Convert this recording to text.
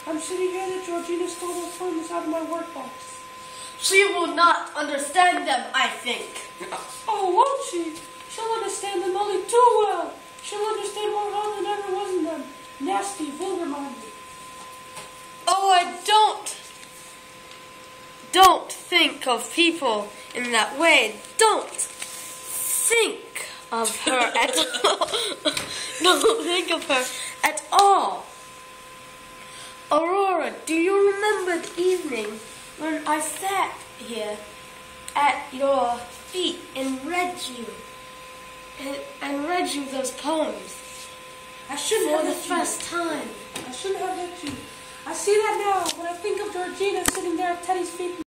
I'm sitting here that Georgina stole those poems out of my workbox. She will not understand them, I think. Oh, won't she? She'll understand them only too well. She'll understand more well than ever was in them. Nasty, vulgar-minded. Oh, I don't think of people in that way. Don't think of her at all. Don't think of her at all. Aurora, do you remember the evening when I sat here at your feet and read you those poems? I shouldn't For have the let you. first time. I shouldn't have let you. I see that now when I think of Georgina sitting there at Teddy's feet.